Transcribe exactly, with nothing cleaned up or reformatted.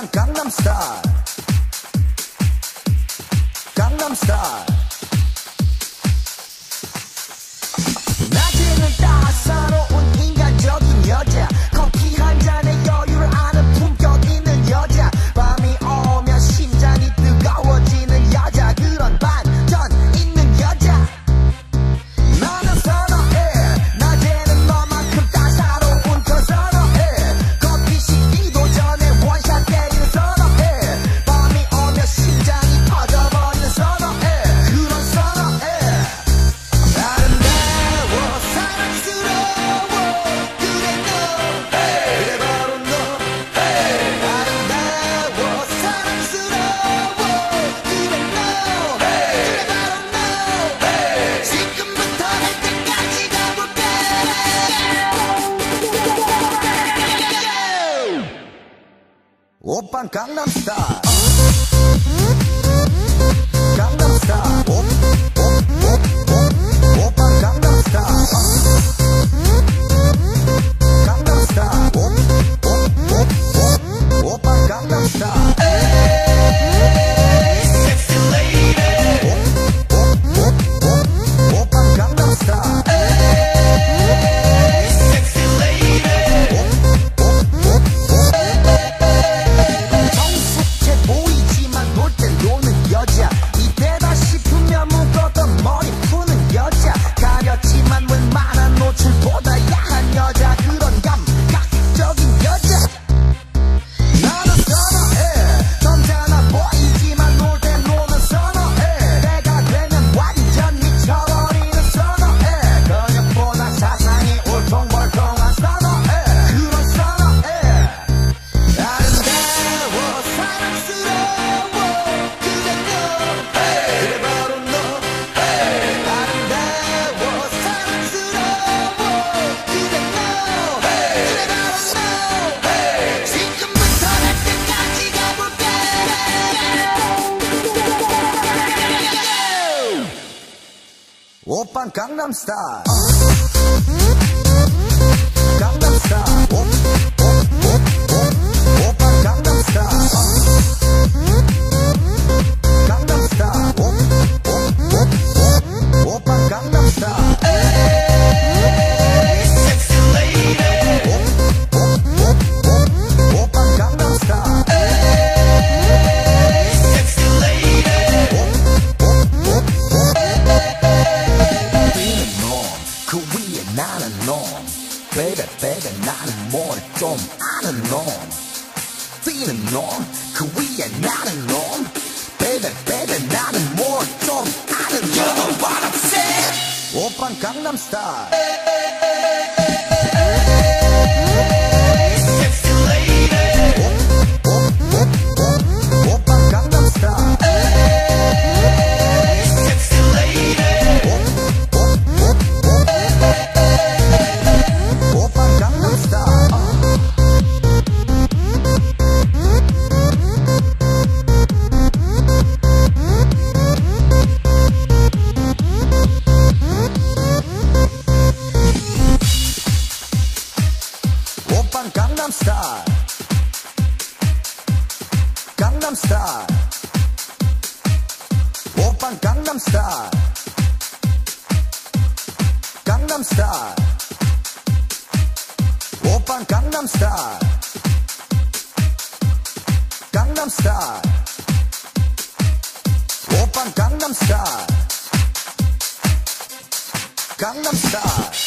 오빤 강남스타일 강남스타일 낮에는 따사로운 인간적인 여자 커피 한 잔에 여유를 아는 품격 있는 여자 밤이 오면 심장이 뜨거워지는 여자 그런 반전 있는 여자 나는 선호해 낮에는 너만큼 따사로운 걸 선호해 커피 식기도 전에 원샷 때리는 선호해 밤이 오면 심장이 터져버리는 선호해 그런 선호해 아름다워 사랑스러워 그래 너 그래 바로 너 아름다워 사랑스러워 그래 너 그래 바로 너 지금부터 할 때까지 가볼게 오빤 강남스타일 강남스타일 오, 오, 오, 오, 오빤 강남스타일 강남스타일 오, 오, 오, 오, 오빤 강남스타일 Sexy lady 오, 오, 오, 오, 오빤 강남스타일 Sexy lady 오, 오, 오, 오 정숙해 보이지만 놀 땐 노는 여자 이때다 싶으면 묶었던 머리 푸는 여자 가렸지만 웬만한 노출보다 야한 여자 그런 감각적인 여자 나는 선호해 점잖아 보이지만 놀 땐 노는 선호해 내가 되면 완전 미쳐버리는 선호해 근육보다 사상이 울퉁불퉁한 선호해 그런 선호해 아름다워 사랑스러워 그래 너 그래 바로 너 아름다워 사랑스러워 그래 너 그래 바로 너 지금부터 할 때까지 가볼게 오빤 강남스타일 강남스타일 오, 오, 오, 오, 오빤 강남스타일 강남스타일 오, 오, 오, 오, 오빤 강남스타일 Sexy lady 오, 오, 오, 오, 오빤 강남스타일 Sexy lady 오, 오, 오, 오 Being norm 그 위에 나는 norm Baby baby 나는 뭘 좀 아는 norm Being norm 그 위에 나는 norm Baby baby 나는 뭘 좀 아는 norm You know what I'm saying 오빤 강남스타일 Sexy lady 오, 오, 오, 오, 오빤 강남스타일 Sexy lady 오, 오, 오, 오, 오빤 강남스타일 오빤 강남스타일 강남스타일 오빤 강남스타일 강남스타일 오빤 강남스타일 강남스타일 오빤 강남스타일 강남스타일